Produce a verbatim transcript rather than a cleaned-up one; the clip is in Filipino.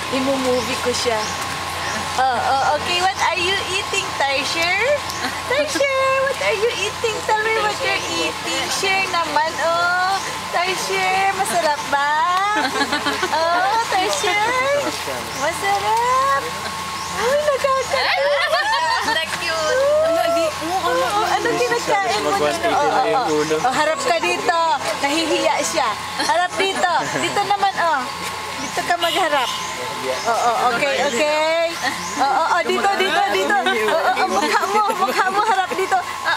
Imu-movie ko siya. Oh, oh, okay, what are you eating, Tarsher? Tarsher, what are you eating? Tell me what you're eating. Share naman, oh. Tarsher, masarap ba? Oh, Tarsher, masarap. Ay, nakakatawa. Cute. Oh, anong kinakain mo nito? Oh, oh, oh. Oh, harap ka dito. Nahihiya siya. Harap dito. Dito naman, oh. Dito ka magharap. Oo, oh, oh, okay, okay. Oo, oh, oh, dito, dito, dito. Oo, oh, oh, mukha mo, mukha mo harap dito.